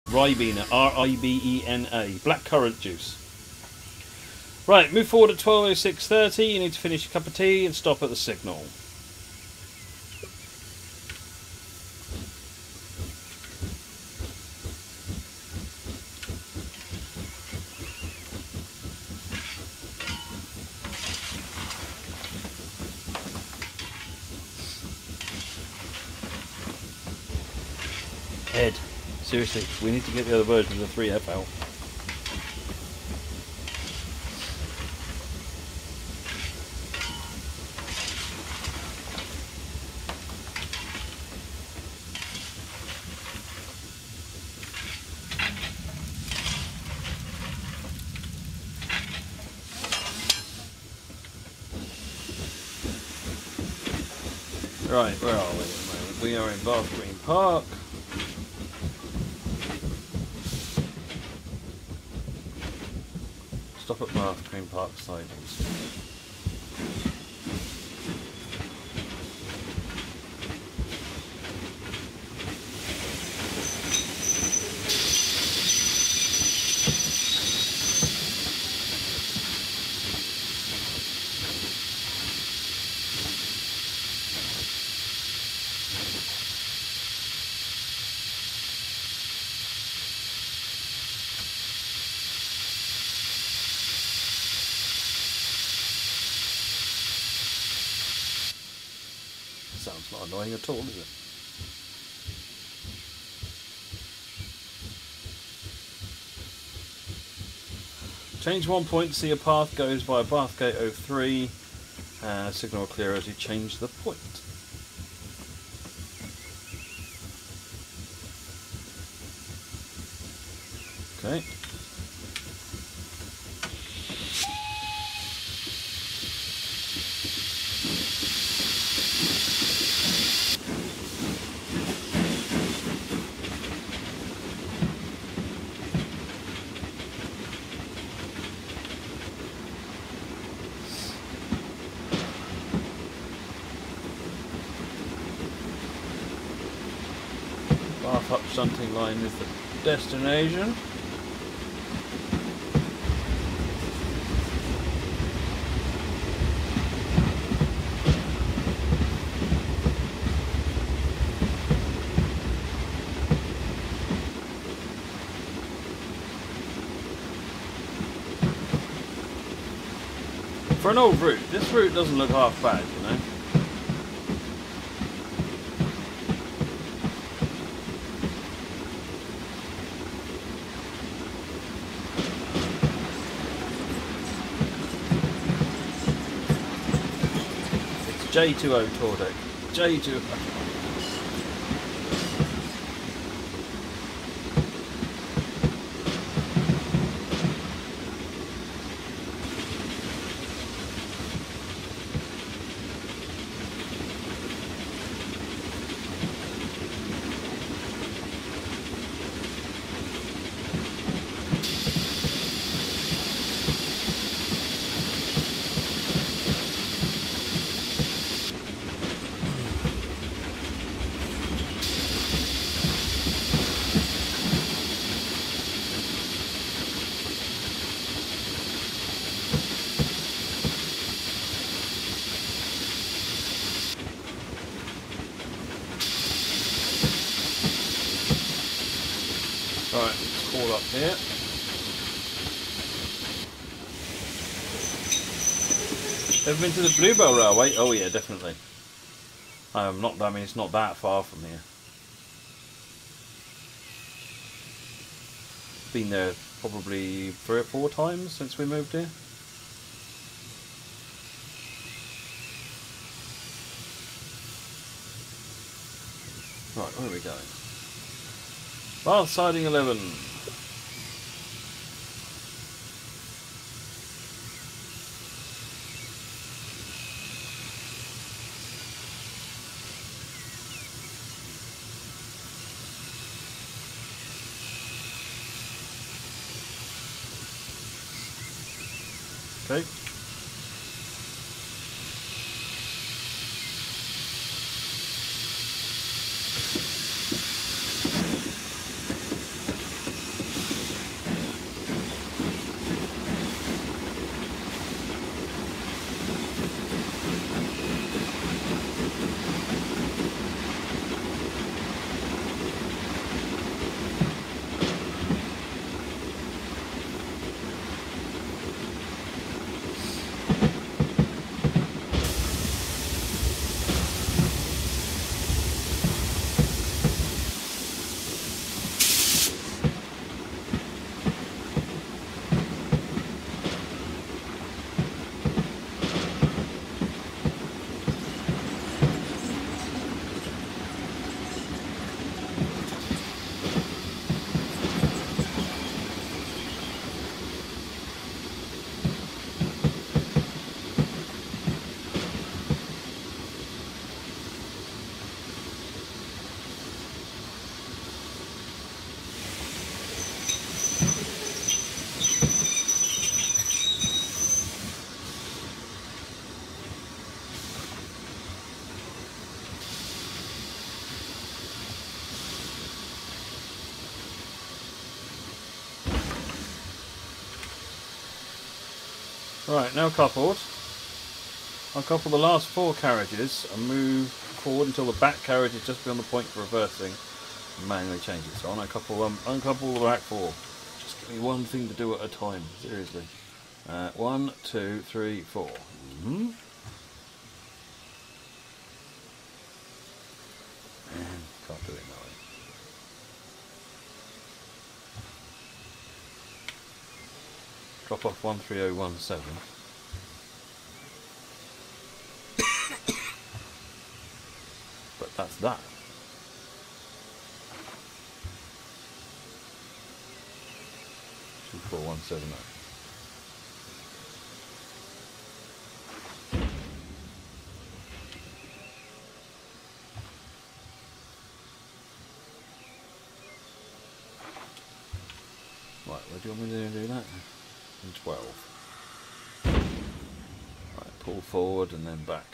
Ribena, R-I-B-E-N-A, blackcurrant juice. Right, move forward at 12:06:30. You need to finish a cup of tea and stop at the signal. Ed, seriously, we need to get the other version of the 3F out. Right, where are we at the moment? We are in Bath Green Park. Stop at Bath Green Park sidings. Sounds not annoying at all, is it? Change 1 point, see a path goes via Bathgate 03. Signal clear as you change the point. Okay. Bath up shunting line is the destination. For an old route, this route doesn't look half bad, you know. J20 tour deck. J20. Right, let's call up here. Ever been to the Bluebell Railway? Oh yeah, definitely. I mean, it's not that far from here. Been there probably 3 or 4 times since we moved here. Right, where are we going? Bath siding 11. Okay. Right, now coupled. I'll couple the last 4 carriages and move forward until the back carriage is just beyond the point for reversing and manually change it. So uncouple the back 4. Just give me one thing to do at a time, seriously. 1, 2, 3, 4. And can't do it that way. Drop off 13017. But that's that. Two, 4, 1, 7, 0. Right, where do you want me to do that? And 12. Right, pull forward and then back.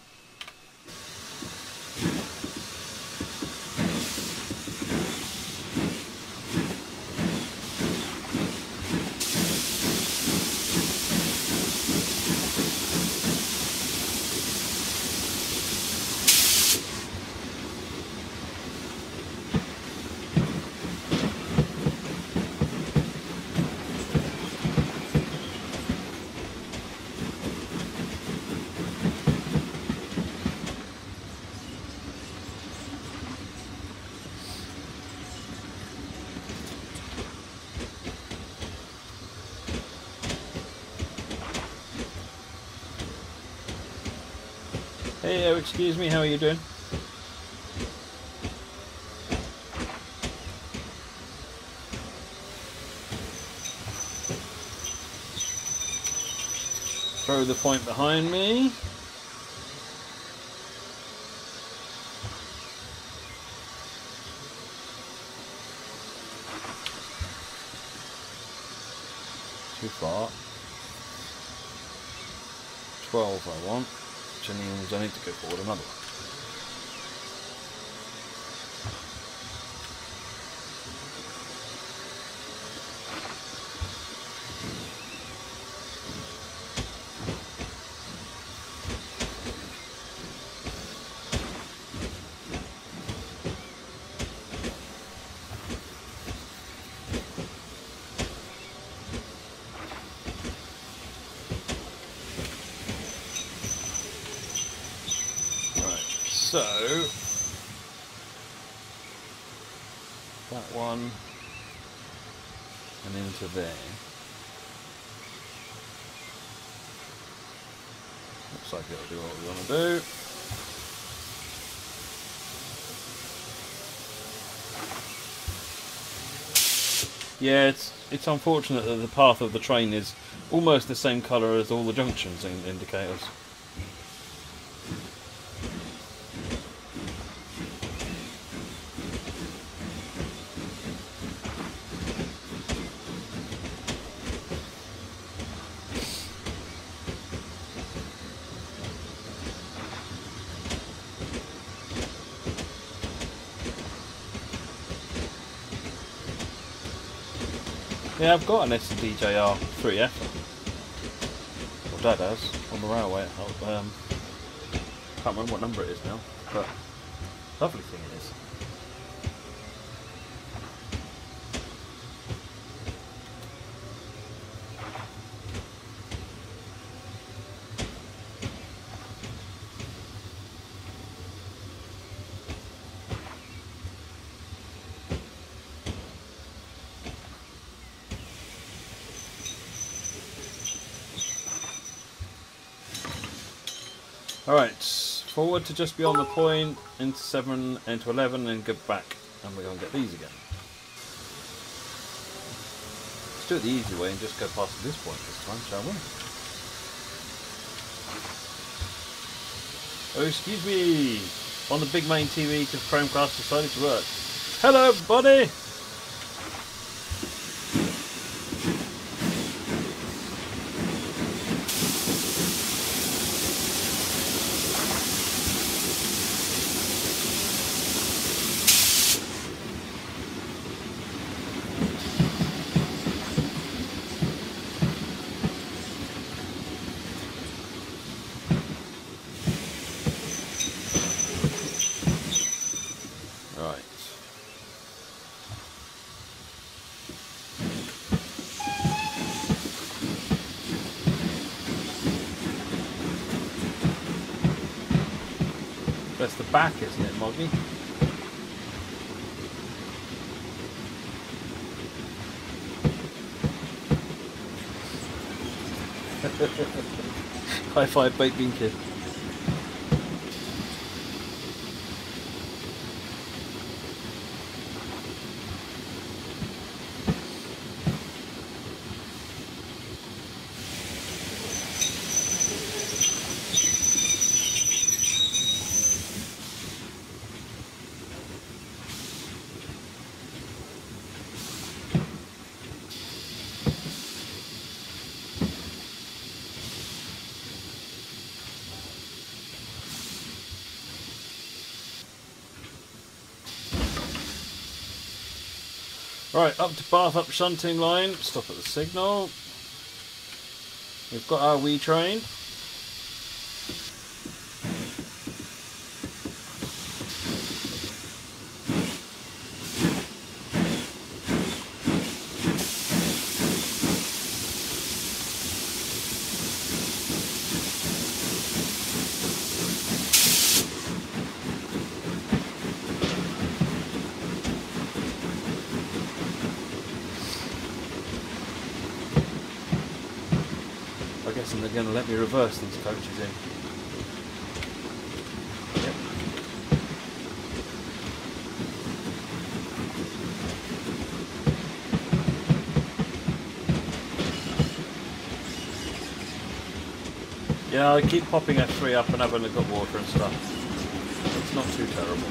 Hey, excuse me, how are you doing? Throw the point behind me. Too far. 12 I want. Which means I need to go forward another one. So, that one and into there. Looks like it'll do what we want to do. Yeah, it's unfortunate that the path of the train is almost the same colour as all the junctions indicators. Yeah, I've got an SDJR 3F. Well, Dad has, on the railway. Can't remember what number it is now, but lovely thing it is. Alright, forward to just beyond the point, into 7, into 11, and go back, and we're going to get these again. Let's do it the easy way and just go past this point this time, shall we? Oh, excuse me! On the big main TV, because Chromecast decided to work. Hello, buddy! That's the back, isn't it, Moggy? High five, baked bean kid. Right, up to Bath, up shunting line, stop at the signal. We've got our wee train. And they're going to let me reverse these coaches in. Yep. Yeah, I keep popping F3 up and having a look at water and stuff. It's not too terrible.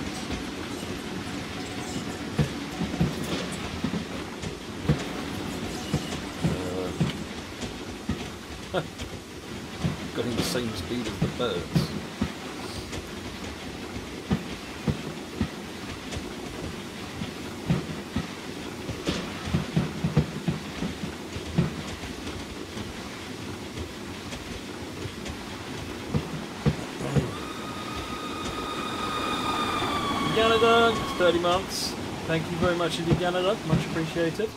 Got the same speed as the birds. Canada, 30 months. Thank you very much indeed, Canada. Much appreciated.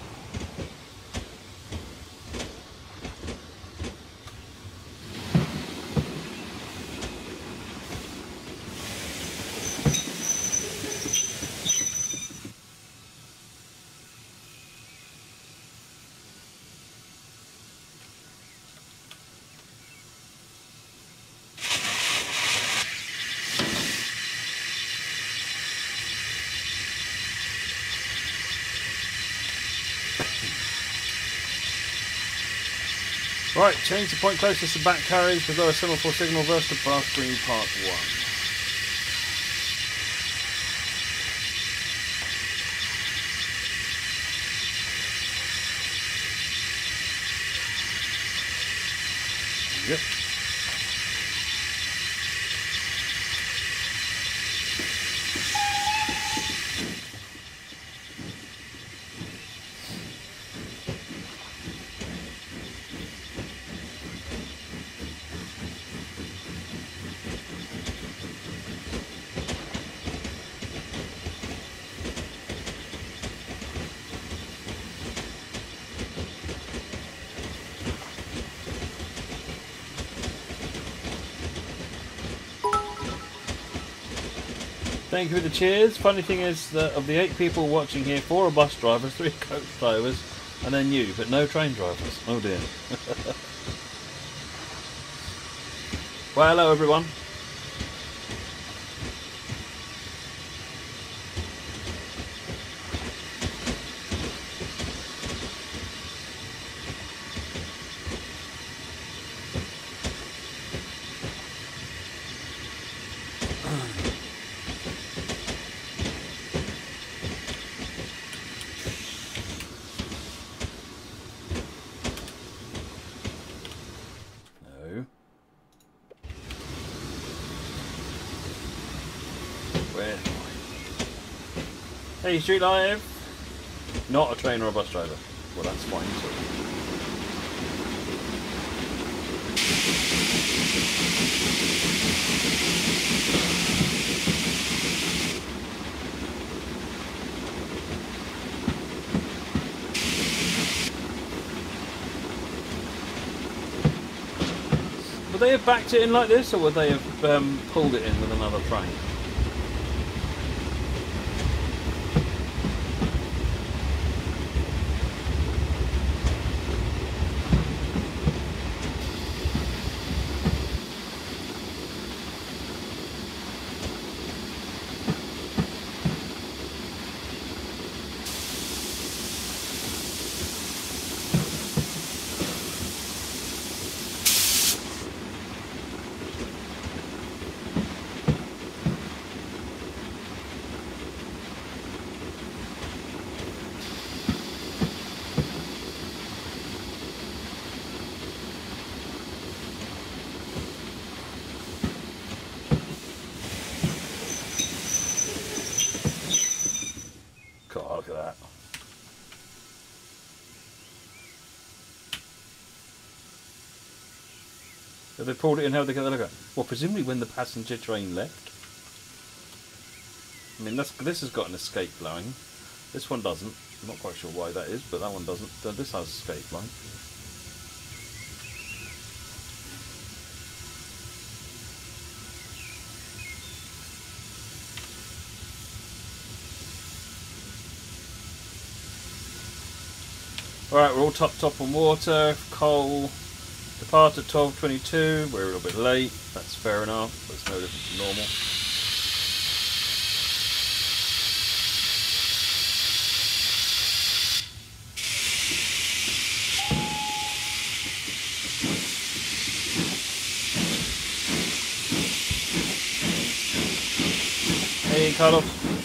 Right, change the point closest to back carriage with lower semaphore signal verse to Bath Green Park 1. Yep. Thank you for the cheers. Funny thing is that of the 8 people watching here, 4 are bus drivers, 3 are coach drivers, and then you, but no train drivers. Oh dear. Well, hello everyone. Hey, Street Live! Not a train or a bus driver. Well, that's fine too. Would they have backed it in like this, or would they have pulled it in with another train? So they pulled it in, how they get the look at? Well, presumably when the passenger train left. I mean, this has got an escape line. This one doesn't. I'm not quite sure why that is, but that one doesn't. This has escape line. Alright, we're all topped up on water, coal. Depart at 12:22. We're a little bit late. That's fair enough. That's no different from normal. Hey, Carlos.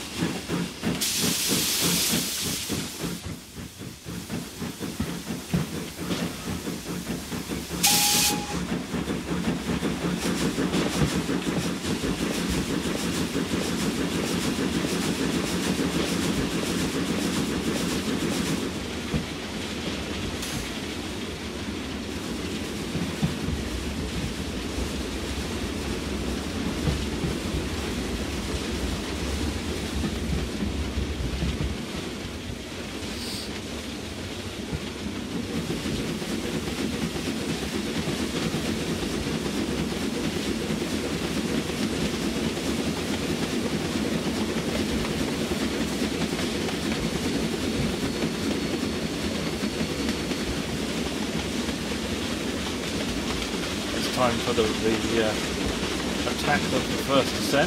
Time for the attack of the first descent.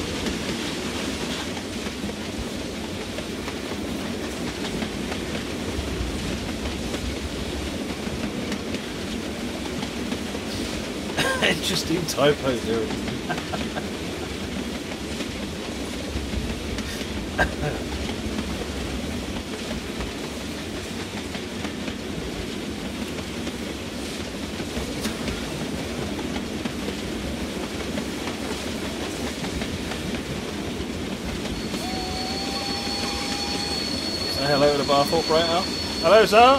Interesting typo there. Hello to the Bath operator. Hello, sir.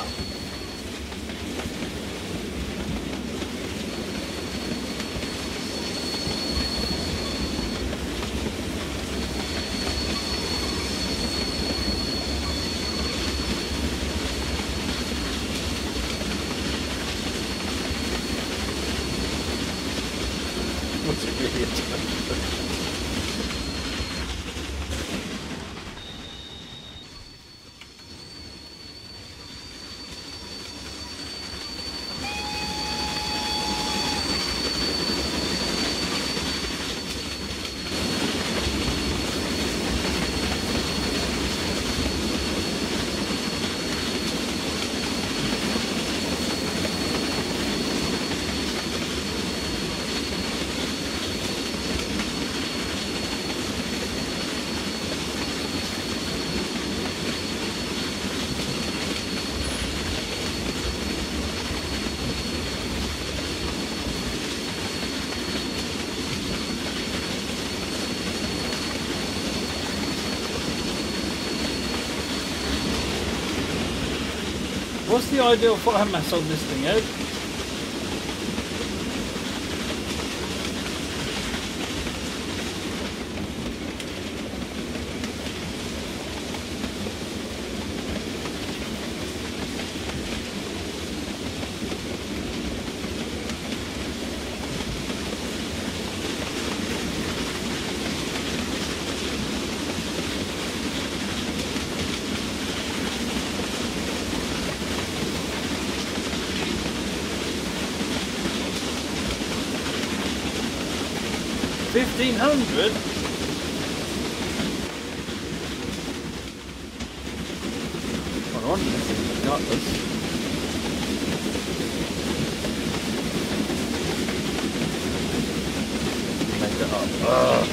What's it really a What's the ideal fire mass on this thing, Ed? $1,500? I wonder if it's gutless. Make it up. Ugh.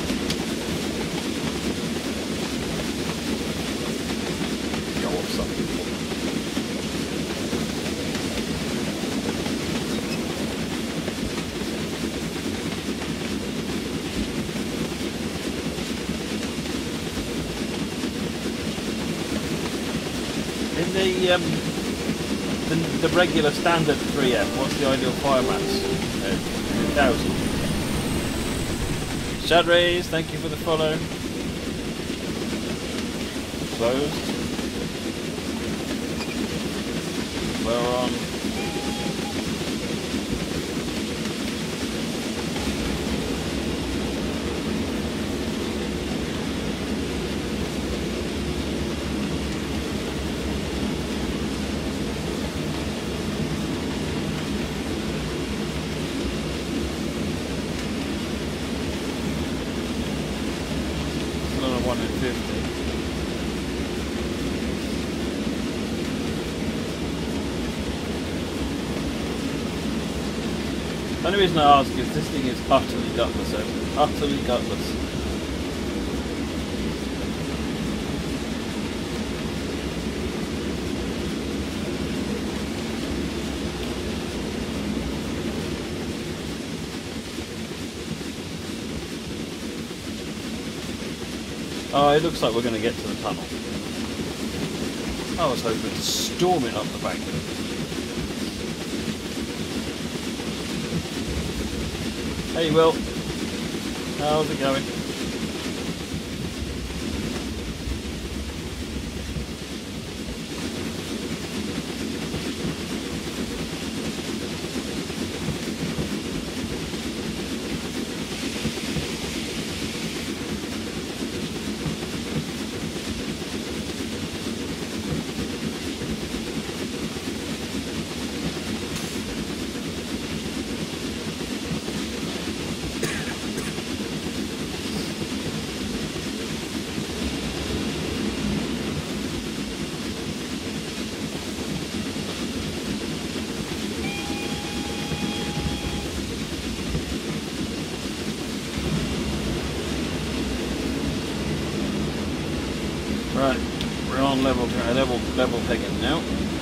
Go up something. In the regular standard 3F, what's the ideal fire mass? ahead. 2,000. Shad Rays, thank you for the follow. Closed. We're on. Still on a 1 in 50. The only reason I ask is this thing is utterly gutless, utterly gutless. Oh, it looks like we're going to get to the tunnel. I was hoping to storm it up the bank. Hey Will, how's it going? Right, we're on level pegging now.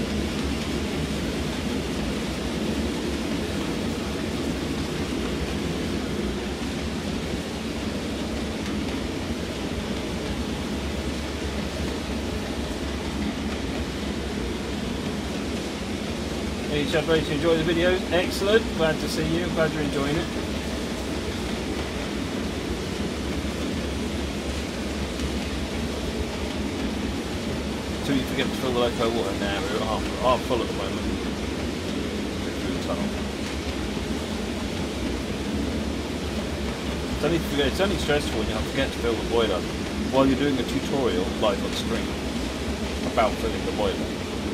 Hey Chad Ray, you enjoy the videos? Excellent, glad to see you, glad you're enjoying it. Until you forget to fill the loco water now, we're at half full at the moment. Through the tunnel. It's only stressful when you forget to fill the boiler while you're doing a tutorial live on stream about filling the boiler.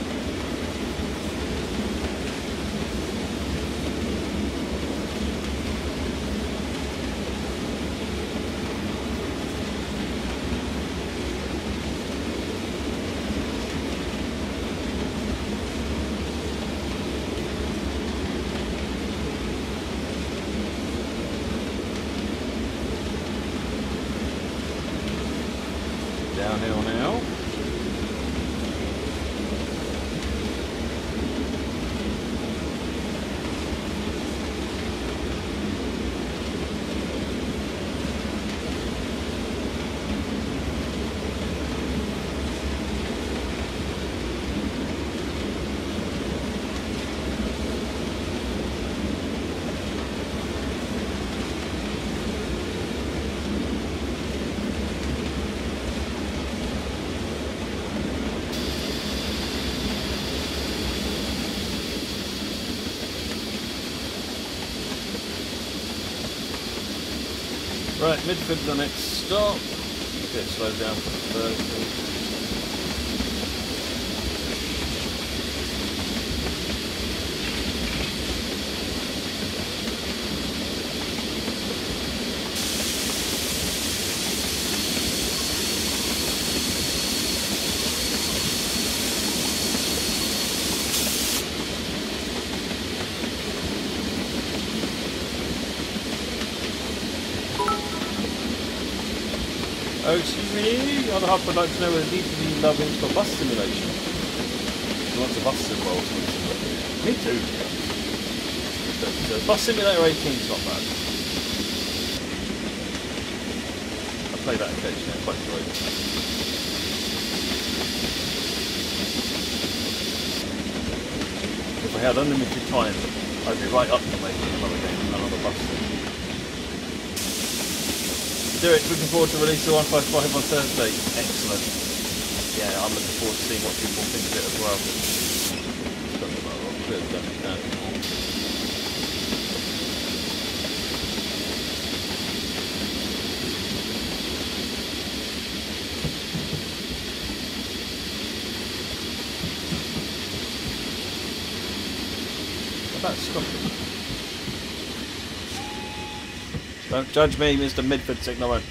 Downhill now. Right, midfield's the next stop. Get slowed down for the third. Oh, excuse me, the other half would like to know whether DTV love in for bus simulation. He wants a bus sim roll. Me too. But Bus Simulator 18 is not bad. I play that occasionally, I quite enjoy it. If I had unlimited time, I'd be right up to making another game. the bus. Do it. Looking forward to release the 155 on Thursday. Excellent. Yeah, I'm looking forward to seeing what people think of it as well. About Scotland. Don't judge me, Mr. Midford Signalman.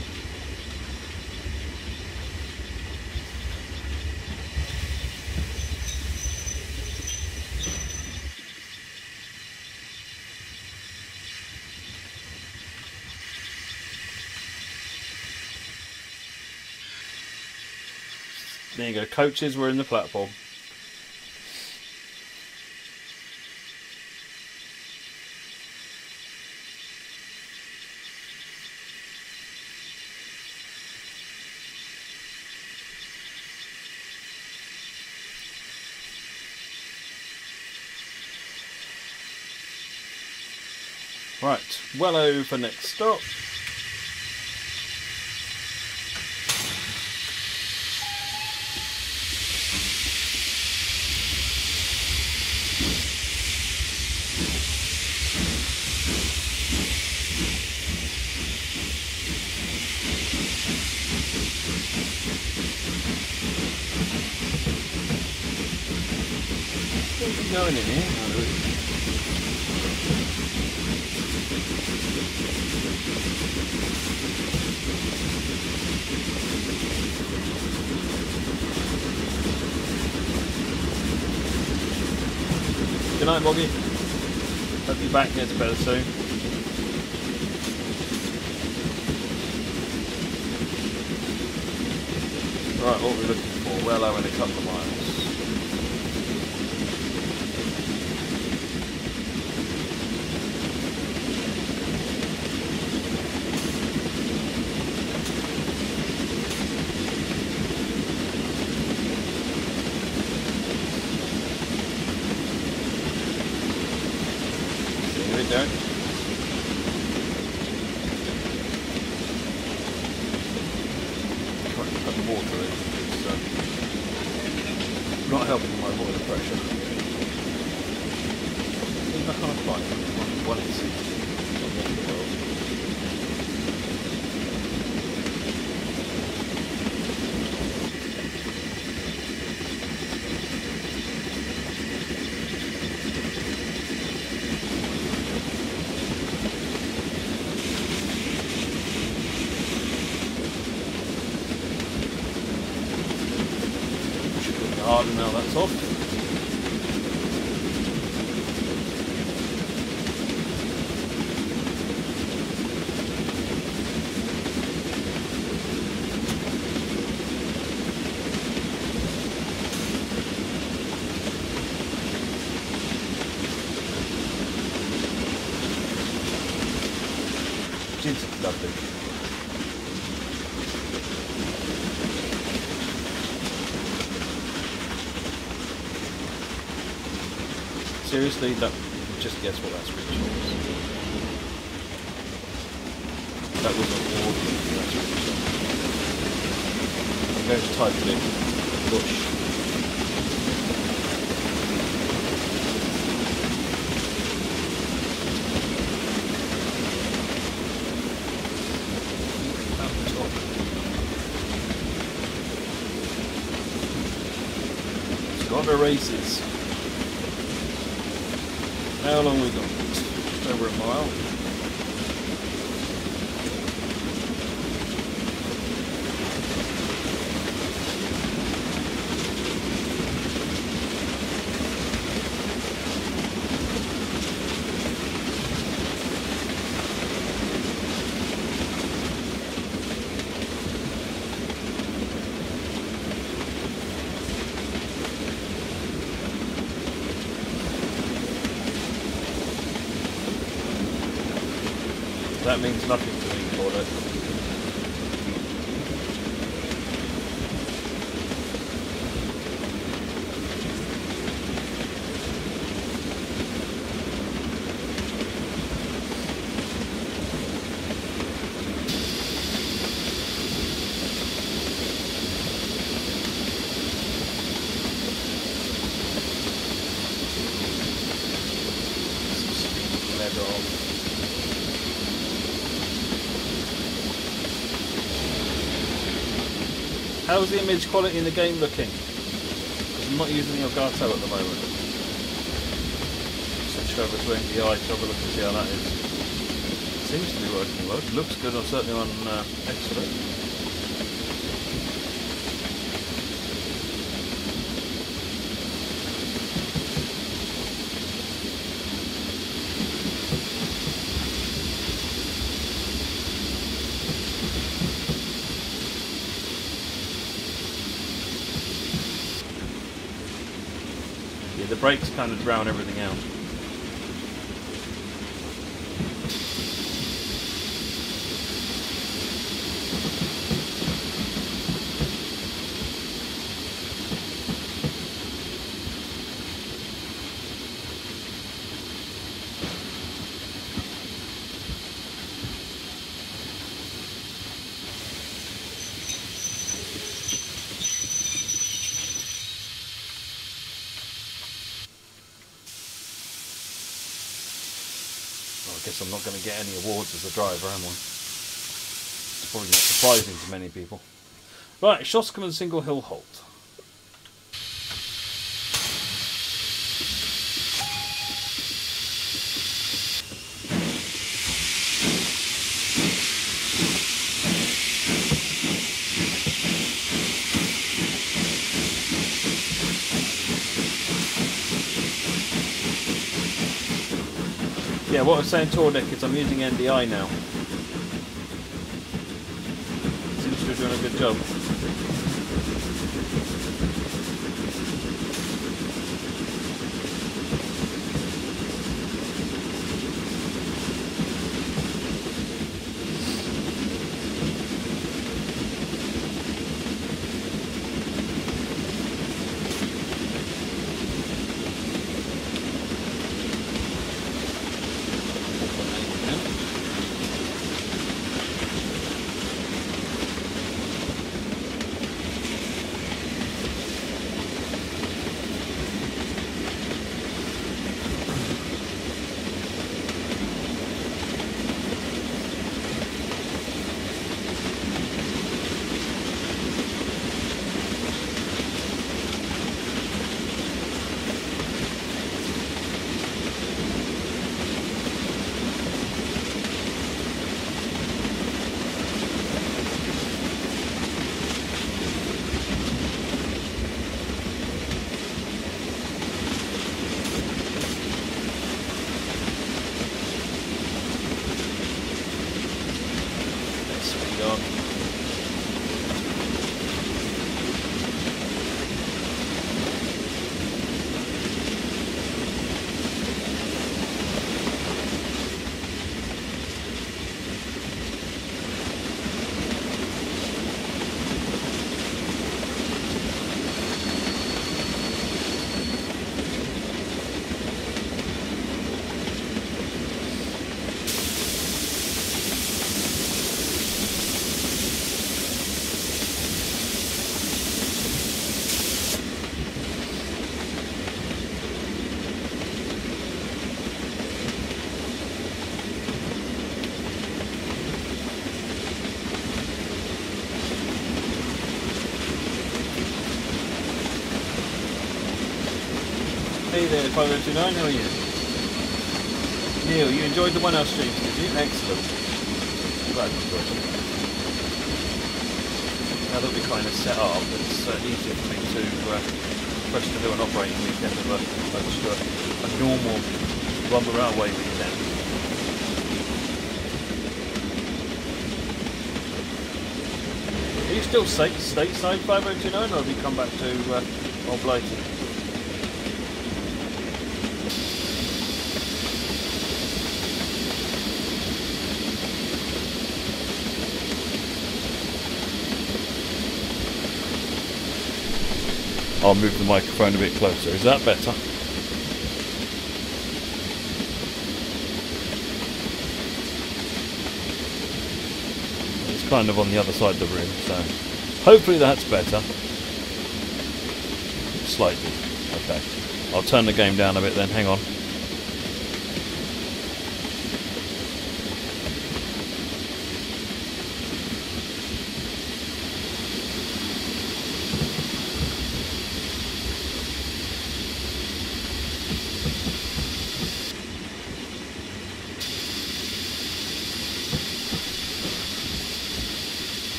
There you go, coaches were in the platform. Right, Wellow for next stop. What's going in here? Good night, Bobby. Hope you're back here to better soon. Right, what are we looking for? Wellow in a couple of miles. Don't. Trying to put the water in. It's not helping my water pressure. I think I can't find one inch. Now that's off. Jinty, lovely. Seriously, just guess what that screenshot was. That was an audio for that screenshot. I'm going to type it in. Bush. It's got the races. How long we got? Just over a mile. That means nothing to me, Border. job. How's the image quality in the game looking? Because I'm not using the Elgato at the moment. Switched over to NDI to have a look and see how that is. Seems to be working well. It looks good, certainly on Expert. The brakes kind of drown everything out. I guess I'm not going to get any awards as a driver, am I? It's probably not surprising to many people. Right, Shoscombe Single Hill Halt. Yeah, what I was saying to all Nick is I'm using NDI now. Seems to be doing a good job. Hey there, 5029, how are you? Neil, you enjoyed the 1 hour stream, did you? Excellent. Glad you enjoyed it. Now that we're kind of set up, it's easier for me to press to do an operating weekend of a normal run the railway weekend. Are you still stateside 5029 or have you come back to Old Blighty? I'll move the microphone a bit closer. Is that better? It's kind of on the other side of the room, so hopefully that's better. Slightly. Okay. I'll turn the game down a bit then. Hang on.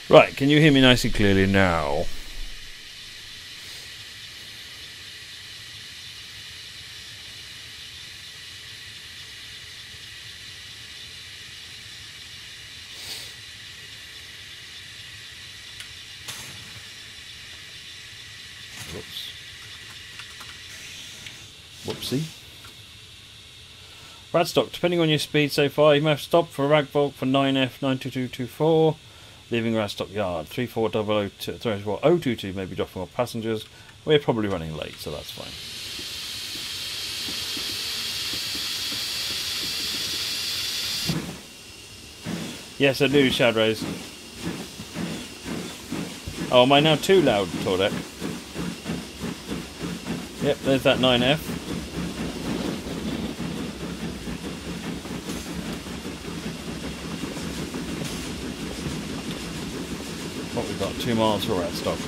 Right, can you hear me nice and clearly now? Whoops. Whoopsie. Radstock, depending on your speed so far, you may have stopped for a rag bulk for 9F 92224, leaving Radstock Yard. 34022 may be dropping off passengers. We're probably running late, so that's fine. Yes, I do, Shadrays. Oh, am I now too loud, Tordek? Yep, there's that 9F. What we've got, 2 miles for Radstock.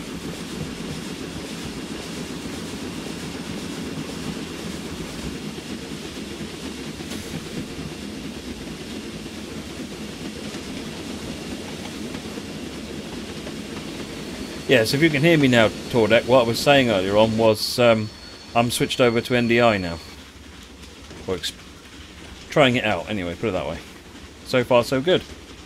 Yes, if you can hear me now, Tordek, what I was saying earlier on was I'm switched over to NDI now. Or trying it out, anyway, put it that way. So far, so good.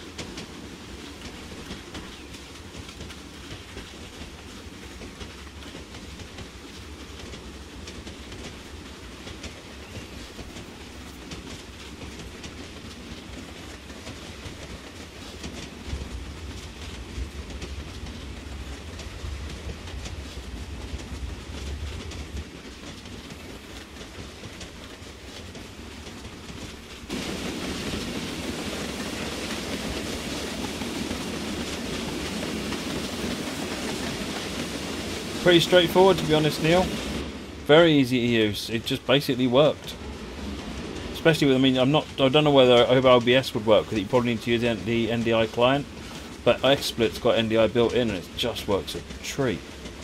Pretty straightforward, to be honest, Neil. Very easy to use. It just basically worked. Especially with, I mean, I don't know whether OBS would work with it. You probably need to use the NDI client, but XSplit's got NDI built in, and it just works a treat.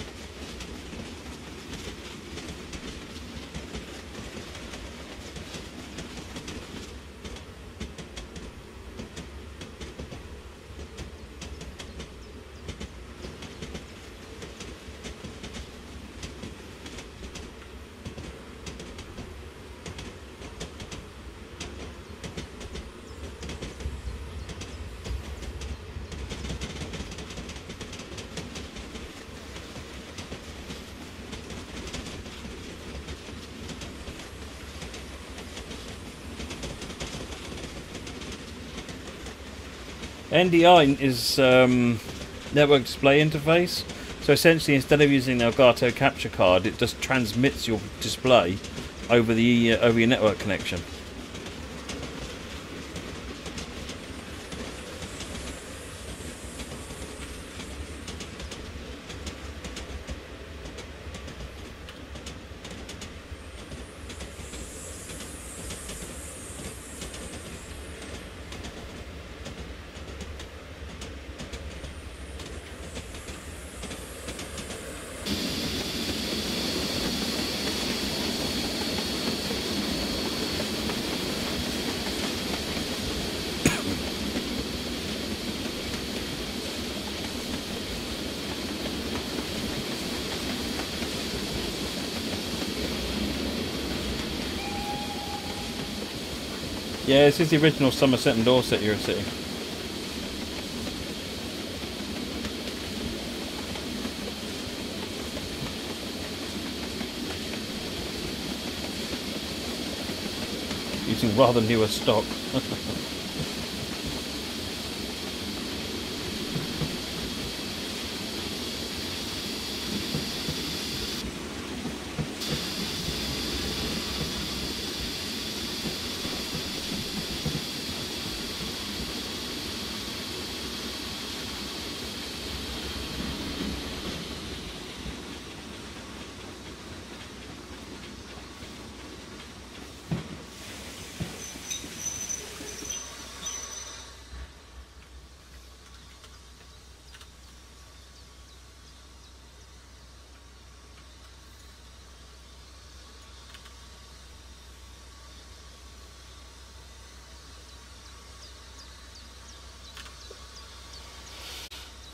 NDI is network display interface. So essentially, instead of using the Elgato capture card, it just transmits your display over the over your network connection. Yeah, this is the original Somerset and Dorset Eurocity. Using rather newer stock.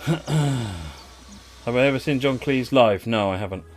Have I ever seen John Cleese live? No, I haven't.